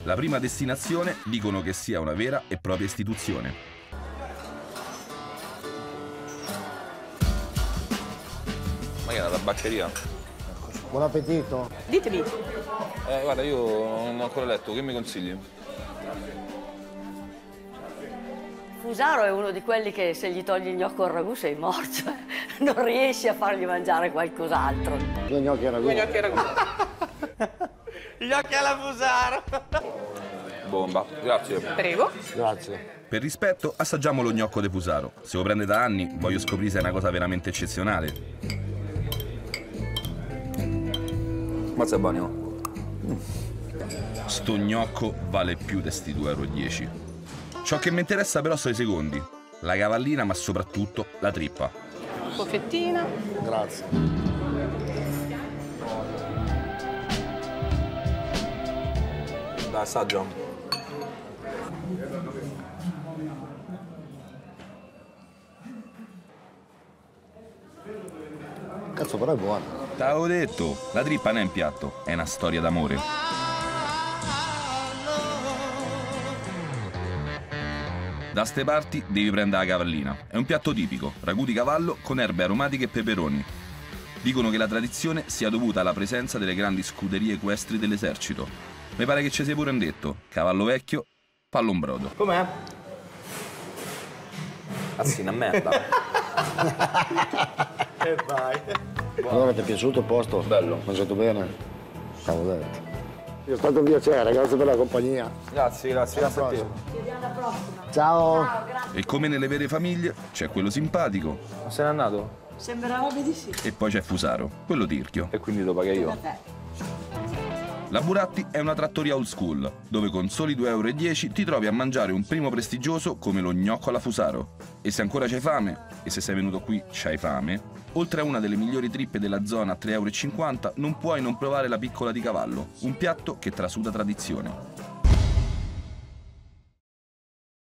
La prima destinazione dicono che sia una vera e propria istituzione. Ma che è una tabaccheria? Buon appetito. Ditemi. Guarda, io non ho ancora letto, che mi consigli? Fusaro è uno di quelli che se gli togli il gnocco al ragù sei morto. Non riesci a fargli mangiare qualcos'altro. Due gnocchi al ragù. Due gnocchi al ragù. Gli gnocchi alla Fusaro. Bomba, grazie. Prego. Grazie. Per rispetto, assaggiamo lo gnocco de Fusaro. Se lo prende da anni, voglio scoprire se è una cosa veramente eccezionale. Mazza è buono. Sto gnocco vale più di sti 2,10 €. Ciò che mi interessa però sono i secondi. La cavallina, ma soprattutto la trippa. Un po' fettina. Grazie. Dai, assaggia. Cazzo, però è buono. T'avevo detto, la trippa non è un piatto, è una storia d'amore. Da ste parti devi prendere la cavallina. È un piatto tipico, ragù di cavallo con erbe aromatiche e peperoni. Dicono che la tradizione sia dovuta alla presenza delle grandi scuderie equestri dell'esercito. Mi pare che ci sia pure un detto: cavallo vecchio, fallo un brodo. Com'è? Azzi, una merda. E vai. Allora ti è piaciuto il posto? Bello. Mangiato bene? Cavoletto. È stato un piacere, grazie per la compagnia. Grazie a te. Ciao. E come nelle vere famiglie, c'è quello simpatico Non se n'è andato? Sembrava di sì. e poi c'è Fusaro, quello tirchio. E quindi lo paga io. La Buratti è una trattoria old school, dove con soli 2,10 € ti trovi a mangiare un primo prestigioso come lo gnocco alla Fusaro. E se ancora c'hai fame, e se sei venuto qui c'hai fame, oltre a una delle migliori trippe della zona a 3,50 € non puoi non provare la piccola di cavallo, un piatto che trasuda tradizione.